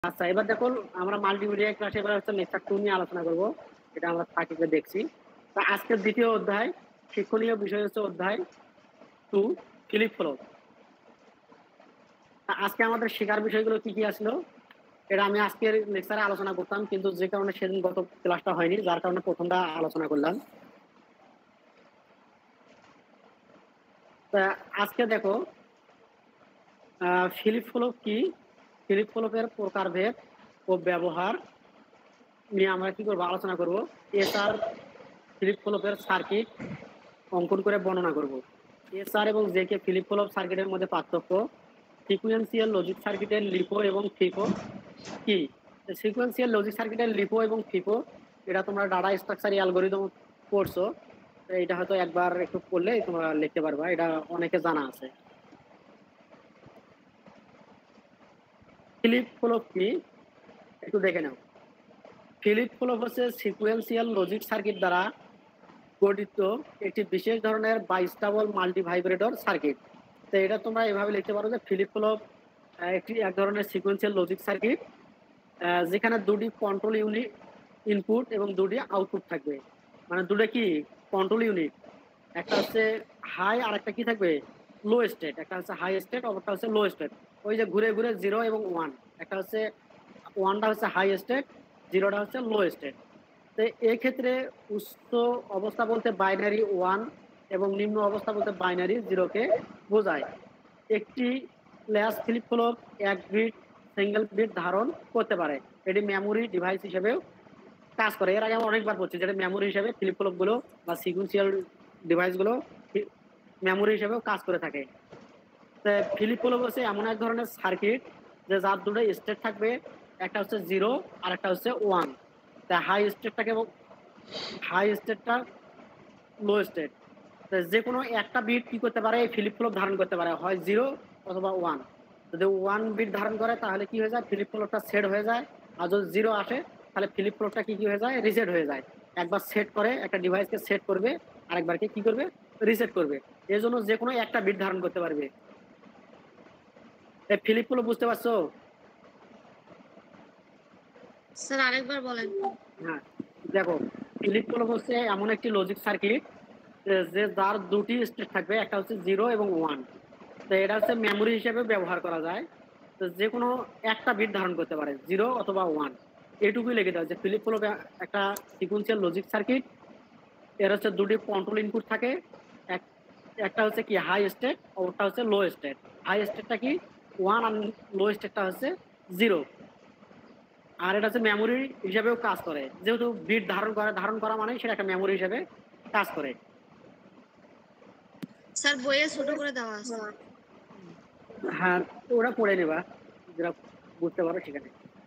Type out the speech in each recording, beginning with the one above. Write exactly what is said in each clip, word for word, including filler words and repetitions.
আচ্ছা, এবার দেখো আমরা মাল্টিমিডিয়া ক্লাসে এবার হচ্ছে লেকচার টু নিয়ে আলোচনা করব। এটা আমরা সার্কিটে দেখছি। তা আজকের দ্বিতীয় অধ্যায়, শিক্ষণীয় বিষয় হচ্ছে অধ্যায় টু, ফিলিপ ফ্লোপ। আজকে আমাদের শেখার বিষয়গুলো কি কি আসলো এটা আমি আজকের লেকচারে আলোচনা করতাম, কিন্তু যে কারণে সেদিন গত ক্লাসটা হয়নি, যার কারণে প্রথমটা আলোচনা করলাম। তা আজকে দেখো ফিলিপ ফ্লোপ কি, ফিলিপ ফ্লোপের প্রকারভেদ ও ব্যবহার নিয়ে আমরা কি করবো, আলোচনা করব। এসআর ফিলিপ ফ্লোপের সার্কিট অঙ্কন করে বর্ণনা করব। এসআর এবং জেকে ফিলিপ ফ্লোপ সার্কিটের মধ্যে পার্থক্য, সিকুয়েন্সিয়াল লজিক সার্কিটের লিপো এবং ফিপো কি। সিকুয়েন্সিয়াল লজিক সার্কিটের লিপো এবং ফিপো এটা তোমরা ডাটা স্ট্রাকচার অ্যালগরিদম পড়ছো, এটা হয়তো একবার একটু পড়লে তোমরা লিখতে পারবা, এটা অনেকে জানা আছে। ফিলিপ ফ্লোপ কি একটু দেখে নাও। ফিলিপ ফ্লোপ হচ্ছে সিকুয়েন্সিয়াল লজিক সার্কিট দ্বারা গঠিত একটি বিশেষ ধরনের বাইস্টেবল মাল্টিভাইব্রেটর সার্কিট। তো এটা তোমরা এভাবে লিখতে পারো যে ফিলিপ ফ্লোপ একটি এক ধরনের সিকুয়েন্সিয়াল লজিক সার্কিট যেখানে দুটি কন্ট্রোল ইউনিট ইনপুট এবং দুটি আউটপুট থাকবে। মানে দুটো কি কন্ট্রোল ইউনিট, একটা হচ্ছে হাই আর একটা কি থাকবে লো স্টেট, একটা হচ্ছে হাই স্টেট অপরটা হচ্ছে লো স্টেট। ওই যে ঘুরে ঘুরে জিরো এবং ওয়ান, একটা হচ্ছে ওয়ানটা হচ্ছে হাই স্টেট, জিরোটা হচ্ছে লো স্টেট। তো এই ক্ষেত্রে উচ্চ অবস্থা বলতে বাইনারি ওয়ান এবং নিম্ন অবস্থা বলতে বাইনারি জিরোকে বোঝায়। একটি ফ্ল্যাশ ফিলিপ ফ্লোপ এক বিট সিঙ্গেল বিট ধারণ করতে পারে, এটি মেমোরি ডিভাইস হিসেবেও কাজ করে। এর আগে আমরা অনেকবার বলছি যেটা মেমোরি হিসেবে ফিলিপ ফ্লোপ গুলো বা সিকুয়েন্সিয়াল ডিভাইস গুলো মেমোরি হিসেবেও কাজ করে থাকে। ফিলিপ ফ্লোপ হচ্ছে এমন এক ধরনের সার্কিট যে যার দুটো স্টেট থাকবে, একটা হচ্ছে জিরো আর একটা হচ্ছে ওয়ান। তা হাই স্টেটটাকে হাই স্টেটটা লো স্টেট, যে কোনো একটা বিট কি করতে পারে ফিলিপ ফ্লোপ ধারণ করতে পারে, হয় জিরো অথবা ওয়ান। যদি ওয়ান বিট ধারণ করে তাহলে কি হয়ে যায়, ফিলিপ ফ্লোপটা সেট হয়ে যায়। আর যদি জিরো আসে তাহলে ফিলিপ ফ্লোপটা কি কি হয়ে যায়, রিসেট হয়ে যায়। একবার সেট করে একটা ডিভাইসকে সেট করবে, আরেকবারকে কি করবে, রিসেট করবে। এই জন্য যে কোনো একটা বিট ধারণ করতে পারবে। ফিলিপ ফ্লোপ বুঝতে পারছো? স্যার আরেকবার বলেন। হ্যাঁ দেখো, ফিলিপ ফ্লোপ হচ্ছে এমন একটি লজিক সার্কিট যে যার দুটি স্টেট থাকবে, একটা হচ্ছে জিরো এবং ওয়ান। তো এটা হচ্ছে মেমোরি হিসেবে ব্যবহার করা যায়। তো যে কোনো একটা বিট ধারণ করতে পারে, জিরো অথবা ওয়ান। এইটুকুই লিখে দেওয়া যে ফিলিপ ফ্লোপ একটা সিকুয়েন্সিয়াল লজিক সার্কিট। এর হচ্ছে দুটি কন্ট্রোল ইনপুট থাকে, একটা হচ্ছে কি হাই স্টেট, ওটা হচ্ছে লো স্টেট। হাই স্টেটটা কি ওয়ান আর লো স্টেটটা হচ্ছে জিরো। আর এটা হচ্ছে মেমোরি হিসেবেও কাজ করে, যেহেতু বিট ধারণ করে, ধারণ করা মানে সেটা একটা মেমোরি হিসেবে কাজ করে। স্যার বইয়ে ছোট করে দেওয়া আছে। হ্যাঁ ওরা পড়ে নেবা, যেটা বুঝতে পারো সেখানে।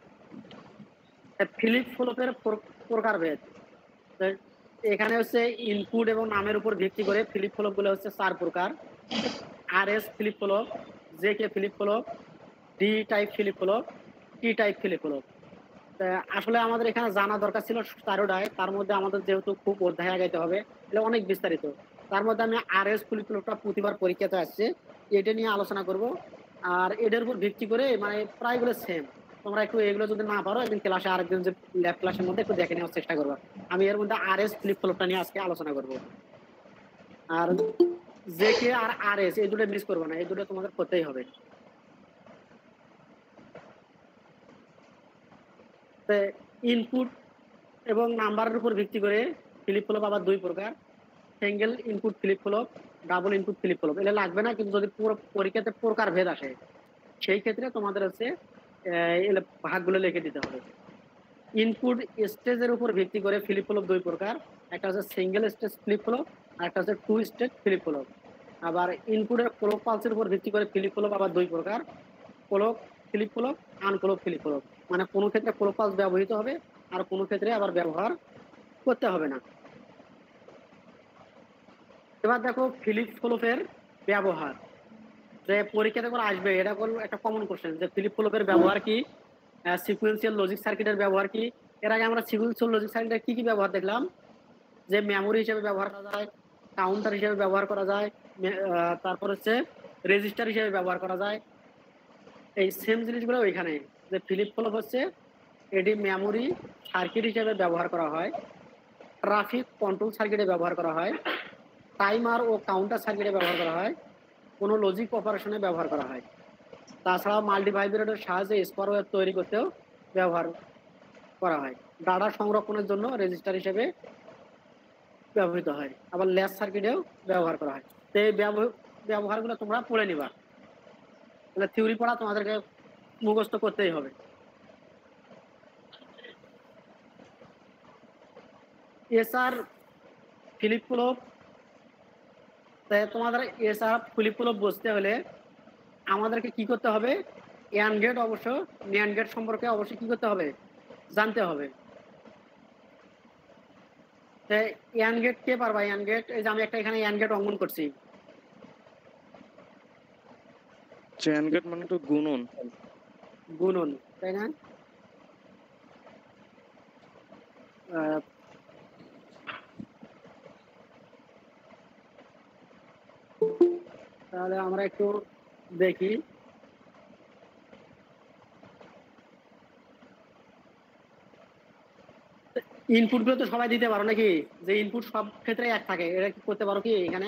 ফিলিপ ফ্লোপের প্রকারভেদ, এখানে হচ্ছে ইনপুট এবং নামের উপর ভিত্তি করে ফিলিপ ফ্লোপ গুলো হচ্ছে চার প্রকার। R S flip flop, J K flip flop, D type flip flop, T type flip flop. আসলে আমাদের এখানে জানা দরকার ছিল চারোটায়, তার মধ্যে আমাদের যেহেতু খুব অধ্যায় আগাইতে হবে, এটা অনেক বিস্তারিত। তার মধ্যে আমি আর এস ফিলিপ ফ্লোপটা প্রতিবার পরীক্ষাতে আসছে, এটা নিয়ে আলোচনা করব। আর এটার উপর ভিত্তি করে মানে প্রায়গুলো সেম। তোমরা একটু এগুলো যদি না পারো একদিন ক্লাসে, আরেকদিন যে ল্যাব ক্লাসের মধ্যে একটু দেখে নেওয়ার চেষ্টা করবো। আমি এর মধ্যে আর এস ফ্লিপ ফ্লপটা নিয়ে আজকে আলোচনা করব। আর জে কে আর আর এস এই দুটো মিস করবো না, এই দুটো তোমাদের করতেই হবে। ইনপুট এবং নাম্বারের উপর ভিত্তি করে ফিলিপ ফ্লপ আবার দুই প্রকার, single input flip flop, double input flip flop. এটা লাগবে না, কিন্তু যদি পুরো পরীক্ষাতে প্রকার ভেদ আসে সেই ক্ষেত্রে তোমাদের হচ্ছে ভাগগুলো লিখে দিতে হবে। ইনপুট স্টেজের উপর ভিত্তি করে ফিলিপ ফ্লপ দুই প্রকার, একটা হচ্ছে সিঙ্গেল স্টেজ ফিলিপ ফ্লপ আর একটা হচ্ছে টু স্টেজ ফিলিপ ফ্লপ। আবার ইনপুটের ক্লক পালসের উপর ভিত্তি করে ফিলিপ ফ্লপ আবার দুই প্রকার, clock flip flop, unclock flip flop. মানে কোনো ক্ষেত্রে ক্লক পালস ব্যবহৃত হবে আর কোনো ক্ষেত্রে আবার ব্যবহার করতে হবে না। এবার দেখো ফিলিপ ফ্লপের ব্যবহার, যে পরীক্ষাতে করে আসবে, এটা করলো একটা কমন কোশ্চেন যে ফিলিপ ফ্লপের ব্যবহার কি, সিকুয়েন্সিয়াল লজিক সার্কিটের ব্যবহার কি। এর আগে আমরা সিকুয়েন্সিয়াল লজিক সার্কিটের কি কি ব্যবহার দেখলাম, যে মেমোরি হিসেবে ব্যবহার করা যায়, কাউন্টার হিসেবে ব্যবহার করা যায়, তারপর হচ্ছে রেজিস্টার হিসেবে ব্যবহার করা যায়। এই সেম জিনিসগুলো ওইখানে যে ফ্লিপ ফ্লপ হচ্ছে এটি মেমোরি সার্কিট হিসেবে ব্যবহার করা হয়, ট্রাফিক কন্ট্রোল সার্কিটে ব্যবহার করা হয়, টাইমার ও কাউন্টার সার্কিটে ব্যবহার করা হয়, কোনো লজিক অপারেশনে ব্যবহার করা হয়। তাছাড়াও মাল্টিভাইব্রেটরের সাহায্যে স্কোয়ার ওয়েভ তৈরি করতেও ব্যবহার করা হয়। ডাটা সংরক্ষণের জন্য রেজিস্টার হিসেবে ব্যবহৃত হয়, আবার ল্যাচ সার্কিটেও ব্যবহার করা হয়। তো এই ব্যবহারগুলো তোমরা পড়ে নিবা, তাহলে থিওরি পড়া তোমাদেরকে মুখস্থ করতেই হবে। এসআর ফ্লিপ ফ্লপ, তোমাদের এসআর ফ্লিপ ফ্লপ বুঝতে হলে আমাদেরকে কি করতে হবে? অ্যান্ড গেট অবশ্য ন্যান্ড গেট সম্পর্কে অবশ্যই কি করতে হবে? জানতে হবে। অ্যান্ড গেট কে পারবা? অ্যান্ড গেট, এই যে আমি একটা এখানে অ্যান্ড গেট অঙ্কন করছি। অ্যান্ড গেট মানে তো গুণন, গুণন, তাই না? তাহলে আমরা একটু দেখি। ইনপুট গুলো তো সবাই দিতে পারো নাকি? যে ইনপুট সব ক্ষেত্রে এক থাকে, এটা কি করতে পারো কি এখানে?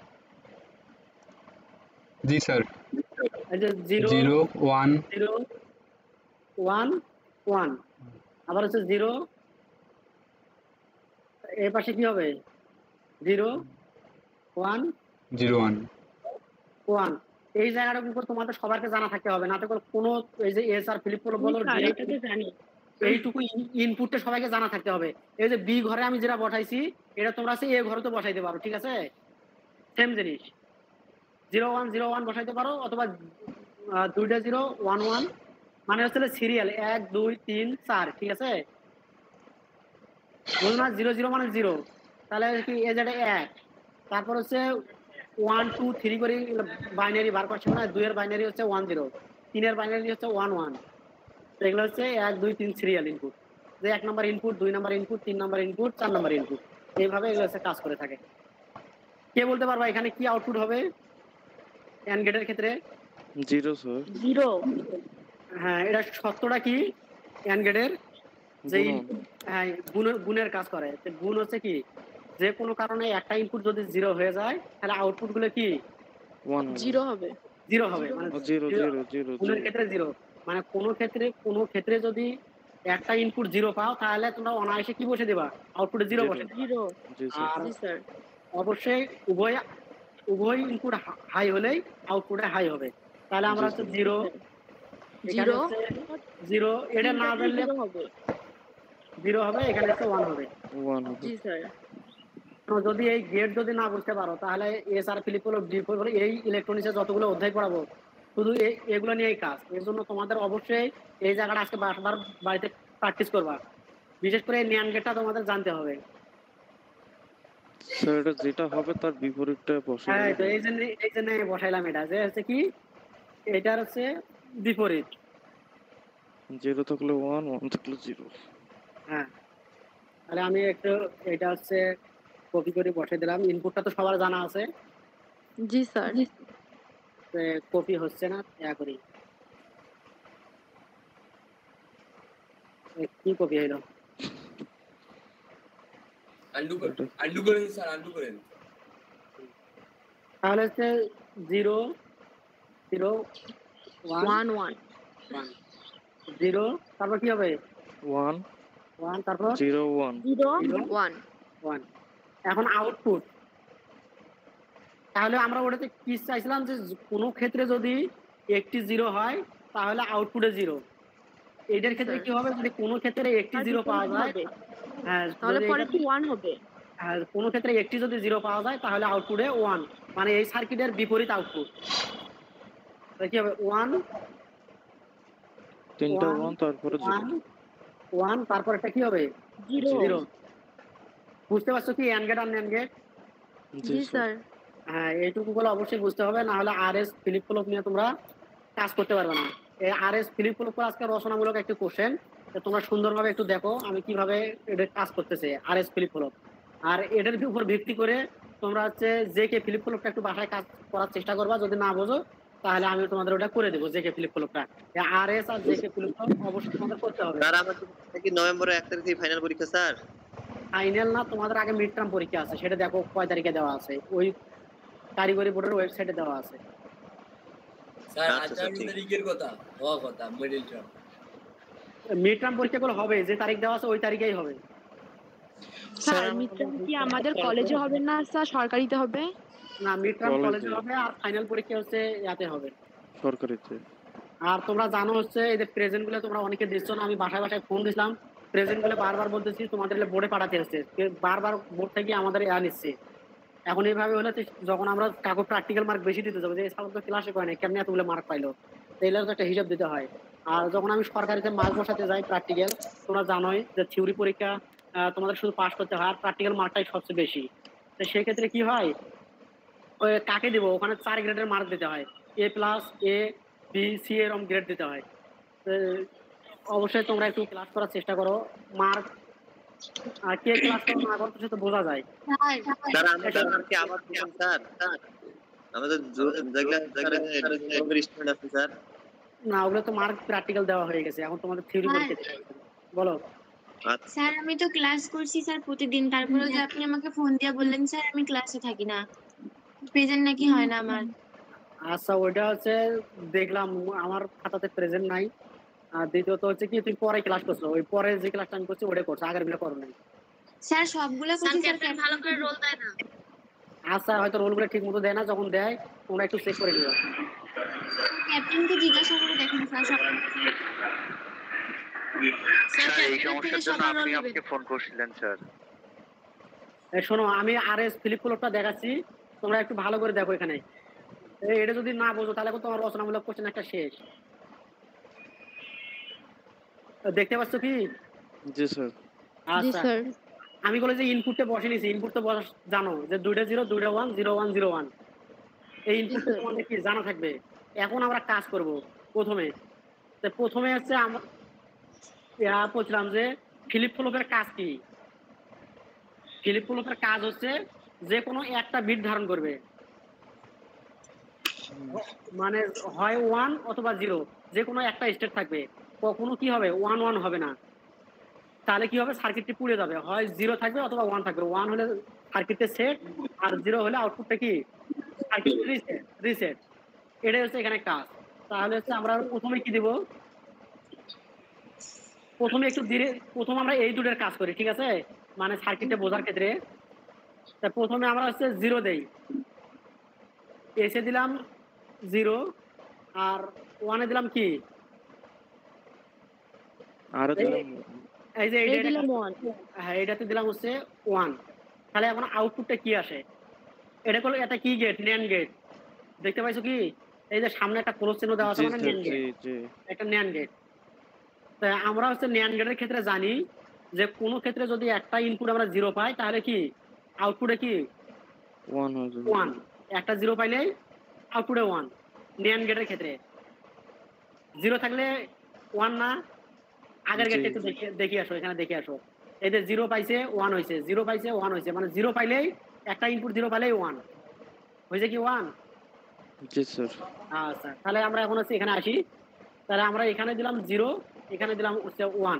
জি স্যার। এই যে zero zero one zero one one, আবার হচ্ছে জিরো, এর পাশে কি হবে? Zero one zero one one. এই জায়গাটার উপর তোমাদের সবাইকে জানা থাকতে হবে, না তো কোনো এই যে এস আর ফ্লিপ ফ্লপ বলো জানি এইটুকু ইনপুটটা সবাইকে জানা থাকতে হবে। এই যে বি ঘরে আমি যেটা বসাইছি এটা তোমরা আছে এ ঘরে তো বসাইতে পারো, ঠিক আছে? সেম জিনিস, জিরো ওয়ান জিরো ওয়ান বসাইতে পারো, অথবা দুইটা জিরো ওয়ান ওয়ান, মানে হচ্ছে সিরিয়াল এক দুই তিন চার, ঠিক আছে? বলুন না জিরো জিরো মানে জিরো, তাহলে কি এ যেটা এক, তারপর হচ্ছে ওয়ান টু থ্রি করে বাইনারি বার করছে না, দুইয়ের বাইনারি হচ্ছে ওয়ান জিরো, তিনের বাইনারি হচ্ছে ওয়ান ওয়ান। এগুলো হচ্ছে এক দুই তিন সিরিয়াল ইনপুট, যে এক নম্বর ইনপুট, দুই নম্বর ইনপুট, তিন নম্বর ইনপুট, চার নম্বর ইনপুট, এইভাবে এগুলো হচ্ছে কাজ করে থাকে। কে বলতে পারবা এখানে কি আউটপুট হবে অ্যান্ড গেটের ক্ষেত্রে? Zero sir. জিরো। হ্যাঁ, এটা সত্যটা কি অ্যান্ড গেটের? যে হ্যাঁ গুণের গুণের কাজ করে। গুণ হচ্ছে কি, যে কোনো কারণে একটা ইনপুট যদি জিরো হয়ে যায় তাহলে আউটপুট গুলো কি জিরো হবে। জিরো হবে, মানে জিরো জিরো জিরো গুণের ক্ষেত্রে জিরো। মানে কোনো ক্ষেত্রে কোনো ক্ষেত্রে যদি একটা ইনপুট জিরো পাও তাহলে তোমরা অনায়াসে কি বসে দেবা? আউটপুটে জিরো বসে। জিরো। আর অবশ্যই উভয় উভয় ইনপুট হাই হলেই আউটপুটে হাই হবে। তাহলে আমরা হচ্ছে জিরো জিরো জিরো, এটা না জানলে হবে জিরো হবে, এখানে হচ্ছে ওয়ান হবে। জি স্যার। তো যদি এই গেট যদি না বুঝতে পারো তাহলে S R flip flop D flip এই ইলেকট্রনিক্সের যতগুলো অধ্যায় পড়াবো শুধু এই এগুলো নিয়েই কাজ। এর জন্য তোমাদের অবশ্যই এই জায়গাটা আজকে বারবার বাড়িতে প্র্যাকটিস করবা, বিশেষ করে এই ন্যান্ড গেটটা তোমাদের জানতে হবে। স্যার এটা যেটা হবে তার বিপরীতটা বসাই। হ্যাঁ, তো এই জন্য এই জন্য বসাইলাম এটা, যে হচ্ছে কি এটার হচ্ছে বিপরীত। জিরো থাকলে ওয়ান, ওয়ান থাকলে জিরো। হ্যাঁ, তাহলে আমি একটু এটা হচ্ছে কপি করে বসাই দিলাম। ইনপুটটা তো সবার জানা আছে। জি স্যার। কপি হচ্ছে না, ইয়া করি কি কপি হইলো? আনডু করেন, আনডু করেন স্যার, আনডু করেন। তাহলে হচ্ছে zero zero one one zero, তারপর কি হবে? ওয়ান ওয়ান, তারপর zero one zero one one. এখন আউটপুট, তাহলে আমরা ওটাতে কি চাইছিলাম যে কোনো ক্ষেত্রে যদি একটি জিরো হয় তাহলে আউটপুটে জিরো। এটার ক্ষেত্রে কি হবে? যদি কোনো ক্ষেত্রে একটি জিরো পাওয়া যায়, হ্যাঁ তাহলে পরে কি ওয়ান হবে। আর কোনো ক্ষেত্রে একটি যদি জিরো পাওয়া যায় তাহলে আউটপুটে ওয়ান, মানে এই সার্কিটের বিপরীত আউটপুট কি হবে? ওয়ান, তিনটা ওয়ান, তারপরে ওয়ান ওয়ান, তারপর একটা কি হবে? জিরো। বুঝতে পারছো কি অ্যান্ড গেট আর ন্যান্ড গেট? জি স্যার। হ্যাঁ, এইটুকু গুলো অবশ্যই বুঝতে হবে, না হলে আর এস ফ্লিপ ফ্লপ নিয়ে তোমরা কাজ করতে পারবে না। এই আর এস ফ্লিপ ফ্লপ আজকে রচনামূলক একটি কোশ্চেন, তোমরা সুন্দরভাবে একটু দেখো আমি কিভাবে এটা কাজ করতেছে আর এস ফ্লিপ ফ্লপ। আর এটার উপর ভিত্তি করে তোমরা হচ্ছে যে কে ফ্লিপ ফ্লপটা একটু বাসায় কাজ করার চেষ্টা করবা, যদি না বোঝো তাহলে আমি তোমাদের ওটা করে দেবো জেকে ফ্লিপ ফ্লপটা। আর এস আর জেকে ফ্লিপ ফ্লপ অবশ্যই তোমাদের করতে হবে। স্যার আমাদের কি নভেম্বরের এক তারিখে ফাইনাল পরীক্ষা স্যার? ফাইনাল না, তোমাদের আগে মিড টার্ম পরীক্ষা আছে, সেটা দেখো কয় তারিখে দেওয়া আছে, ওই কারিগরি বোর্ডের ওয়েবসাইটে দেওয়া আছে। স্যার আচ্ছা, আঠারো স্যার, ঠিক। তারিখের কথা হওয়া কথা মিডল টার্ম। মিড টার্ম পরীক্ষাগুলো হবে যে তারিখ দেওয়া আছে ওই তারিখেই হবে। স্যার মিডটার্ম কি আমাদের কলেজে হবে না স্যার, সরকারিতে হবে? না, মিড টার্ম কলেজে। কলেজে হবে আর ফাইনাল পরীক্ষা হচ্ছে ইয়াতে হবে। সরকারিতে। আর তোমরা জানো হচ্ছে এই যে প্রেজেন্ট গুলো তোমরা অনেকে দিচ্ছ না, আমি বাসায় বাসায় ফোন দিছিলাম, প্রেজেন্ট গুলো বারবার বলতেছি তোমাদের বোর্ডে পাঠাতে হচ্ছে, বারবার বোর্ড থেকে আমাদের ইয়া নিচ্ছে। এখন এইভাবে হলে তো যখন আমরা কাকু প্র্যাকটিক্যাল মার্ক বেশি দিতে যাবো যে সাল তো ক্লাসে করে না কেমনি এতগুলো মার্ক পাইলো, তাইলে তো একটা হিসাব দিতে হয়। আর যখন আমি সরকারিতে মার্ক বসাতে যাই প্র্যাকটিক্যাল, তোমরা জানোই যে থিওরি পরীক্ষা আহ, তোমাদের শুধু পাস করতে হয় আর প্র্যাকটিক্যাল মার্কটাই সবচেয়ে বেশি। তো সেক্ষেত্রে কি হয়, ওই কাকে দিব ওখানে চার গ্রেডের মার্ক দিতে হয়, A plus A B C এরকম গ্রেড দিতে হয়। তো অবশ্যই তোমরা একটু ক্লাস করার চেষ্টা করো, মার্ক আর কে ক্লাস করো না করো সেটা বোঝা যায়। স্যার আমাদের কি আবার দিবেন স্যার? আমাদের যেগুলা যেগুলা স্টুডেন্ট আছে স্যার। না, ওগুলো তো মার্ক প্র্যাকটিক্যাল দেওয়া হয়ে গেছে, এখন তোমাদের থিওরি পরীক্ষা দিতে হবে। বলো। আচ্ছা স্যার আমি তো ক্লাস করছি স্যার প্রতিদিন, তারপরেও যে আপনি আমাকে ফোন দিয়ে বললেন স্যার আমি ক্লাসে থাকি না, প্রেজেন্ট নাকি হয় না আমার। আচ্ছা, ওইটা হচ্ছে দেখলাম আমার খাতাতে প্রেজেন্ট নাই। আর দ্বিতীয়ত হচ্ছে কি তুমি পরে ক্লাস করছো, ওই পরে যে ক্লাসটা আমি করছি ওটা করছো, আগের গুলো করো নাই। স্যার সবগুলো করছি স্যার, ভালো করে রোল দেয় না। আচ্ছা, হয়তো রোলগুলো ঠিক মতো দেয় না, যখন দেয় তোমরা একটু চেক করে নিও। ক্যাপ্টেনকে জিজ্ঞাসা করে দেখেন স্যার সব। স্যার এই সমস্যার জন্য আপনি আমাকে ফোন করছিলেন স্যার। এই শোনো, আমি আর এস ফ্লিপ ফ্লপটা দেখাচ্ছি, তোমরা একটু ভালো করে দেখো এখানে। এই এটা যদি না বোঝো তাহলে তোমার রচনামূলক কোশ্চেন একটা শেষ। দেখতে পাচ্ছ কি? জি স্যার। জি আচ্ছা, স্যার। আমি বলে যে ইনপুটটা বসে নিয়েছি, ইনপুট তো বস- জানো যে দুইটা জিরো দুইটা one zero one zero one, এই ইনপুটটা তোমাদের কি জানা থাকবে। এখন আমরা কাজ করব প্রথমে। তো প্রথমে হচ্ছে আমরা ইয়া বলছিলাম যে ফিলিপ ফ্লপের কাজ কি। ফিলিপ ফ্লপের কাজ হচ্ছে যে কোনো একটা বিট ধারণ করবে, মানে হয় ওয়ান অথবা জিরো, যে কোনো একটা স্টেট থাকবে, কখনো কি হবে ওয়ান ওয়ান হবে না। তাহলে কি হবে, সার্কিটটি পুড়ে যাবে, হয় জিরো থাকবে অথবা ওয়ান থাকবে। ওয়ান হলে সার্কিটে সেট আর জিরো হলে আউটপুটটা কি সার্কিট রিসেট রিসেট এটাই হচ্ছে এখানে কাজ। তাহলে হচ্ছে আমরা প্রথমে কি দিব, প্রথমে একটু ধীরে প্রথম আমরা এই দুটোর কাজ করি, ঠিক আছে, মানে সার্কিটে বোঝার ক্ষেত্রে। তা প্রথমে আমরা হচ্ছে জিরো দেই, এসে দিলাম জিরো, আর ওয়ানে দিলাম কি আর এই যে এই এইটা- দিলাম one। হ্যাঁ, এটাতে দিলাম হচ্ছে ওয়ান। তাহলে এখন আউটপুটটা কি আসে, এটা করলে এটা কি গেট, ন্যান্ড গেট। দেখতে পাইছো কি, এই যে সামনে একটা ক্রস চিহ্ন দেওয়া আছে জি মানে স্যার, ন্যান্ড জি গেট, জি। একটা ন্যান্ড গেট। তা আমরা হচ্ছে ন্যান্ড গেটের ক্ষেত্রে জানি যে কোনো ক্ষেত্রে যদি একটা ইনপুট আমরা জিরো পাই তাহলে কি আউটপুটে কি ওয়ান হয়ে যাবে। ওয়ান, একটা জিরো পাইলেই আউটপুটে ওয়ান। ন্যান্ড গেটের ক্ষেত্রে জিরো থাকলে ওয়ান না। আগের জি। গেটটা একটু দেখে দেখে আসো, এখানে দেখে আসো। এই যে জিরো পাইছে ওয়ান হয়েছে, জিরো পাইছে ওয়ান হয়েছে, মানে জিরো পাইলেই একটা ইনপুট জিরো পাইলেই ওয়ান হয়েছে কি ওয়ান। জি স্যার। আচ্ছা, তাহলে আমরা এখন হচ্ছে এখানে আসি। তাহলে আমরা এখানে দিলাম জিরো, এখানে দিলাম হচ্ছে ওয়ান।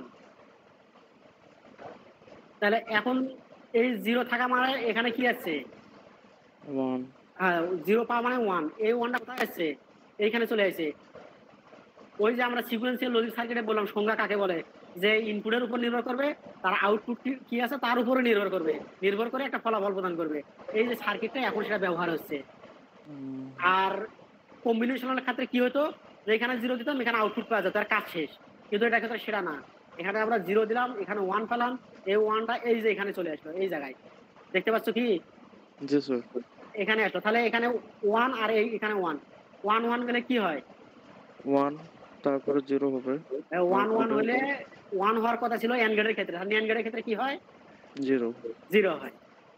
তাহলে এখন এই জিরো থাকা মানে এখানে কি আছে, ওয়ান। হ্যাঁ জিরো পাওয়া মানে ওয়ান। এই ওয়ানটা কোথায় আসছে, এইখানে চলে আসছে। ওই যে আমরা সিকোয়েন্সিয়াল লজিক সার্কিটে বললাম সংজ্ঞা কাকে বলে, যে ইনপুটের উপর নির্ভর করবে, তার আউটপুট কি আছে তার উপরে নির্ভর করবে, নির্ভর করে একটা ফলাফল প্রদান করবে। এই যে সার্কিটটা এখন সেটা ব্যবহার হচ্ছে। আর কম্বিনেশনাল ক্ষেত্রে কি হতো, যে এখানে জিরো দিতাম এখানে আউটপুট পাওয়া যেত, তার কাজ শেষ। কিন্তু এটা ক্ষেত্রে সেটা না, এখানে আমরা জিরো দিলাম এখানে ওয়ান পেলাম, এই ওয়ানটা এই যে এখানে চলে আসলো এই জায়গায়। দেখতে পাচ্ছ কি, জি স্যার। এখানে আসলো। তাহলে এখানে ওয়ান আর এই এখানে ওয়ান, ওয়ান ওয়ান গেলে কি হয়, ওয়ান তারপরে জিরো হবে। ওয়ান ওয়ান হলে ওয়ান হওয়ার কথা ছিল এন্ড গেটের ক্ষেত্রে, আর এন্ড গেটের ক্ষেত্রে কি হয় জিরো। জিরো হয়।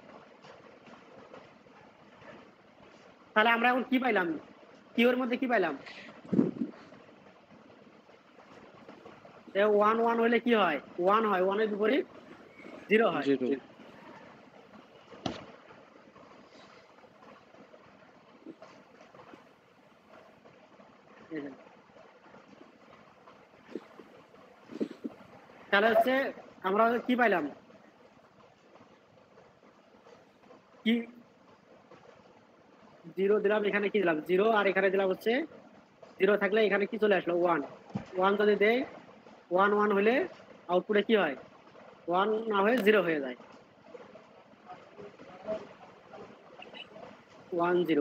তাহলে আমরা এখন কি পাইলাম, কিওর মধ্যে কি পাইলাম, ওয়ান ওয়ান হলে কি হয় ওয়ান হয়, ওয়ানের বিপরীত জিরো হয়। জিরো। তাহলে হচ্ছে আমরা কি পাইলাম, কি জিরো দিলাম, এখানে কি দিলাম জিরো, আর এখানে দিলাম হচ্ছে জিরো থাকলে এখানে কি চলে আসলো ওয়ান। ওয়ান যদি দেয় ওয়ান ওয়ান হলে আউটপুটে কি হয়, ওয়ান না হয়ে জিরো হয়ে যায়, ওয়ান জিরো।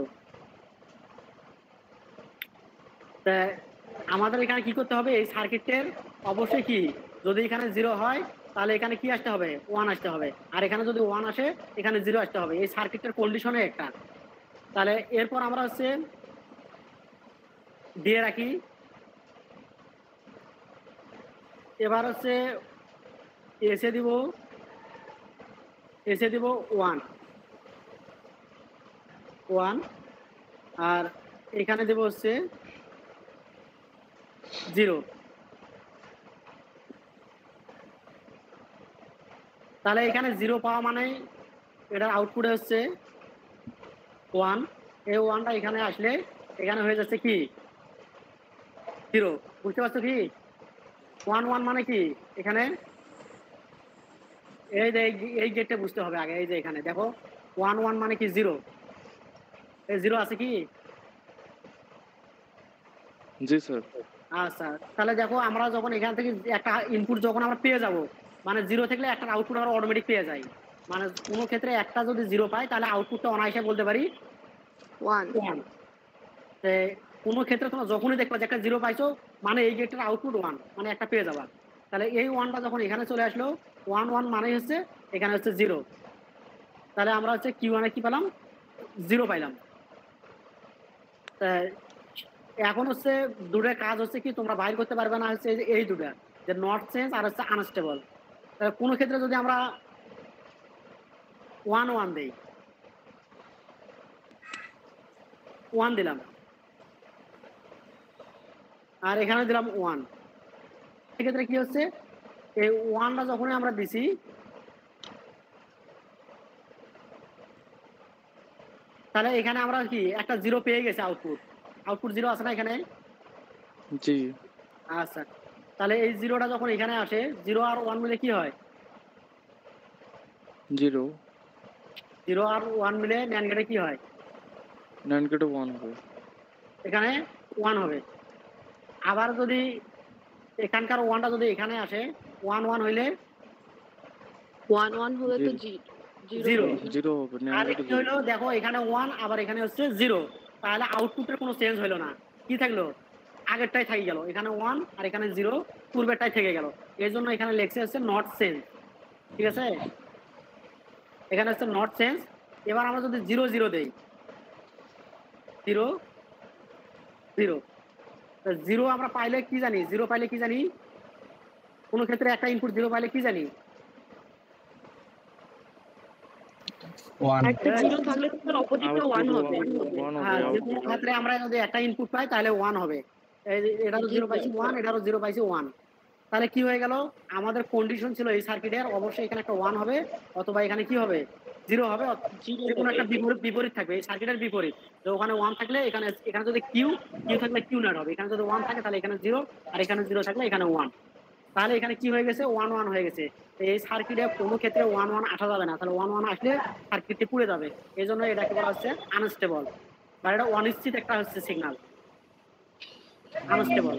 তা আমাদের এখানে কি করতে হবে, এই সার্কিটের অবশ্যই কি, যদি এখানে জিরো হয় তাহলে এখানে কি আসতে হবে, ওয়ান আসতে হবে, আর এখানে যদি ওয়ান আসে এখানে জিরো আসতে হবে, এই সার্কিটের কন্ডিশনে একটা। তাহলে এরপর আমরা হচ্ছে দিয়ে রাখি, এবার হচ্ছে এসে দিব, এসে দিব ওয়ান ওয়ান, আর এখানে দেব হচ্ছে জিরো। তাহলে এখানে জিরো পাওয়া মানে এটার আউটপুটে হচ্ছে ওয়ান, এই ওয়ানটা এখানে আসলে এখানে হয়ে যাচ্ছে কি জিরো। বুঝতে পারছো কি, ওয়ান ওয়ান মানে কি, এখানে এই যে এই গেটটা বুঝতে হবে আগে, এই যে এখানে দেখো ওয়ান ওয়ান মানে কি জিরো, এই জিরো আছে কি? জি স্যার। আচ্ছা, তাহলে দেখো আমরা যখন এখান থেকে একটা ইনপুট যখন আমরা পেয়ে যাব, মানে জিরো থাকলে একটা আউটপুট আমরা অটোমেটিক পেয়ে যাই, মানে কোনো ক্ষেত্রে একটা যদি জিরো পাই তাহলে আউটপুটটা অনায়াসে বলতে পারি ওয়ান। ওয়ান। কোনো ক্ষেত্রে তোমরা যখনই দেখবা যে একটা জিরো পাইছো মানে এই গেটের আউটপুট ওয়ান, মানে একটা পেয়ে যাবা। তাহলে এই ওয়ানটা যখন এখানে চলে আসলো, ওয়ান ওয়ান মানে হচ্ছে এখানে হচ্ছে জিরো, তাহলে আমরা হচ্ছে কিউ ওয়ানে কি পেলাম, জিরো পাইলাম। এখন হচ্ছে দুটো কাজ হচ্ছে কি তোমরা বাইর করতে পারবে না, হচ্ছে এই দুটা যে নট চেঞ্জ আর হচ্ছে আনস্টেবল। কোনো ক্ষেত্রে যদি আমরা ওয়ান ওয়ান দেই, ওয়ান দিলাম আর এখানে দিলাম ওয়ান, সেক্ষেত্রে কি হচ্ছে এই ওয়ানটা যখনই আমরা দিছি তাহলে এখানে আমরা কি একটা জিরো পেয়ে গেছে, আউটপুট আউটপুট জিরো আছে না এখানে? জি। আচ্ছা, তাহলে এই জিরোটা যখন এখানে আসে, জিরো আর ওয়ান মিলে কি হয়, জিরো। জিরো আর ওয়ান মিলে ন্যান্ড গেটে কি হয়, ন্যান্ড গেটে ওয়ান হবে, এখানে ওয়ান হবে। আবার যদি এখানকার ওয়ানটা যদি এখানে আসে, ওয়ান ওয়ান হইলে ওয়ান ওয়ান হলে তো জিরো জিরো হবে। আর কি হইলো দেখো এখানে ওয়ান আবার এখানে হচ্ছে জিরো, তাহলে আউটপুটের কোনো চেঞ্জ হইলো না, কি থাকলো আগেরটাই থেকে গেল, এখানে ওয়ান আর এখানে জিরো পূর্বেরটাই থেকে গেল, এই জন্য এখানে লেখছে হচ্ছে নট চেঞ্জ। ঠিক আছে, এখানে হচ্ছে নট চেঞ্জ। এবার আমরা যদি জিরো জিরো দেই, জিরো জিরো, জিরো আমরা পাইলে কি জানি, জিরো পাইলে কি জানি, কোনো ক্ষেত্রে একটা ইনপুট জিরো পাইলে কি জানি, ওয়ান। একটা জিরো থাকলে তার অপোজিটটা ওয়ান হবে। হ্যাঁ, যে কোনো ক্ষেত্রে আমরা যদি একটা ইনপুট পাই তাহলে ওয়ান হবে। এই এটারও জিরো পাইছি ওয়ান, এটারও জিরো পাইছি ওয়ান, তাহলে কি হয়ে গেল, আমাদের কন্ডিশন ছিল এই সার্কিটের অবশ্যই এখানে একটা ওয়ান হবে অথবা এখানে কি হবে জিরো হবে, যে কোনো একটা বিপরীত বিপরীত থাকবে এই সার্কিটের বিপরীত। তো ওখানে ওয়ান থাকলে এখানে এখানে যদি কিউ কিউ থাকলে কিউ নট হবে, এখানে যদি ওয়ান থাকে তাহলে এখানে জিরো, আর এখানে জিরো থাকলে এখানে ওয়ান, তাহলে এখানে কি হয়ে গেছে ওয়ান ওয়ান হয়ে গেছে। এই সার্কিটে কোনো ক্ষেত্রে ওয়ান ওয়ান আসা যাবে না, তাহলে ওয়ান ওয়ান আসলে সার্কিটটি পুড়ে যাবে, এই জন্য এটাকে বলা হচ্ছে আনস্টেবল, বা এটা অনিশ্চিত একটা হচ্ছে সিগন্যাল, আনস্টেবল।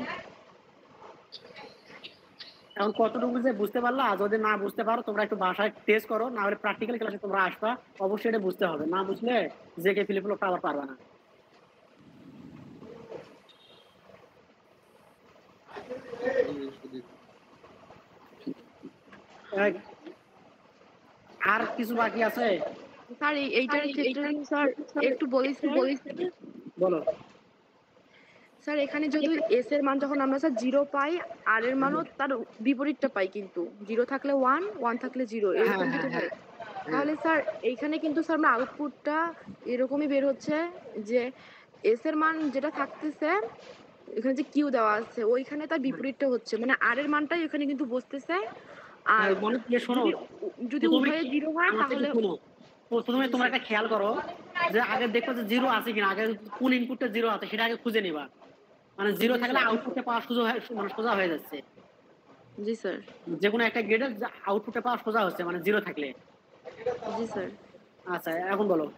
এখন কতটুকু যে বুঝতে পারলা, যদি না বুঝতে পারো তোমরা একটু বাসায় টেস্ট করো, না হলে প্র্যাকটিক্যাল ক্লাসে তোমরা আসবা, অবশ্যই এটা বুঝতে হবে, না বুঝলে যে কে ফিলিপ লোকটা আবার পারবে না। আর কিছু বাকি আছে স্যার এইটার ক্ষেত্রে স্যার একটু বলিস বলিস বলো। স্যার এখানে যদি এস এর মান যখন আমরা স্যার জিরো পাই, আর এর মানও তার বিপরীতটা পাই, কিন্তু জিরো থাকলে ওয়ান, ওয়ান থাকলে জিরো, এরকম যদি হয় তাহলে স্যার এইখানে কিন্তু স্যার আমরা আউটপুটটা এরকমই বের হচ্ছে যে এস এর মান যেটা থাকতেছে এখানে যে কিউ দেওয়া আছে ওইখানে তার বিপরীতটা হচ্ছে, মানে আর এর মানটাই এখানে কিন্তু বসতেছে। আর মনে দিয়ে শোনো, যদি উভয়ে জিরো হয় তাহলে প্রথমে তোমরা একটা খেয়াল করো যে আগে দেখো যে জিরো আছে কিনা, আগে কোন ইনপুটটা জিরো আছে সেটা আগে খুঁজে নিবা, মানে জিরো থাকলে আউটপুটটা পাওয়া সোজা মানে সোজা হয়ে যাচ্ছে। জি স্যার। যে কোনো একটা গেটের আউটপুটটা পাওয়া সোজা হচ্ছে মানে জিরো থাকলে। জি স্যার। আচ্ছা এখন বলো।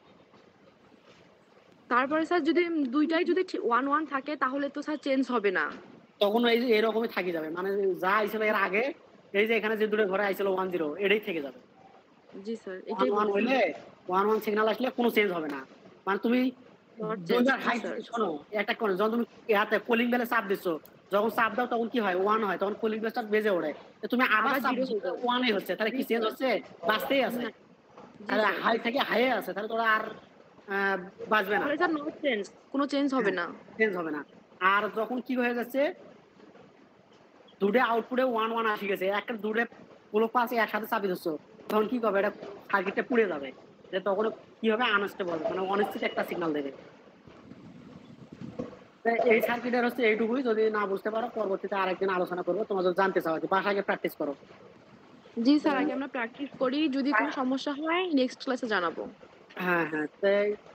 তারপরে স্যার যদি দুইটাই যদি ওয়ান ওয়ান থাকে তাহলে তো স্যার চেঞ্জ হবে না। তখন এই যে এরকমই থাকি যাবে মানে যা আইছিল এর আগে এই যে এখানে যে দুটো ঘরে আইছিল ওয়ান জিরো এটাই থেকে যাবে। জি স্যার ওয়ান এটাই ওয়ান বলছি। হইলে ওয়ান ওয়ান সিগন্যাল আসলে কোনো চেঞ্জ হবে না। মানে তুমি Not change, দুইবার জি হাই স্যার। শোনো একটা কোন যখন তুমি ইয়াতে কলিং বেলে চাপ দিছো যখন চাপ দাও তখন কি হয় ওয়ান হয় তখন কলিং বেলটা বেজে ওঠে তো তুমি আবার আবার চাপ জিরো দিছো হয়ে যাবে। ওয়ানই হচ্ছে তাহলে কি জি চেঞ্জ স্যার। হচ্ছে বাঁচতেই আছে। না। জি তাহলে স্যার। হাই থেকে হাইয়ে আছে তাহলে তোরা আর আহ, বাঁচবে না, তাহলে স্যার নট চেঞ্জ, কোনো চেঞ্জ হবে না। চেঞ্জ হবে না। আর যখন কি হয়ে যাচ্ছে দুটো আউটপুটে ওয়ান ওয়ান আসি গেছে একটা দুটো পুরো পাশে একসাথে চাপি দিচ্ছ তখন কি করবে এটা সার্কিটটা পুড়ে যাবে যে তখন কি হবে আনস্টেবল মানে অনিশ্চিত একটা সিগন্যাল দেবে। তা এই সার্কিটের হচ্ছে এইটুকুই, যদি না বুঝতে পারো পরবর্তীতে আরেকদিন আলোচনা করবো, তোমার যদি জানতে চাও আর কি, বাসায় প্র্যাকটিস করো। জি স্যার, আগে আমরা প্র্যাকটিস করি, যদি কোনো সমস্যা হয় নেক্সট ক্লাসে জানাবো। হ্যাঁ হ্যাঁ তাই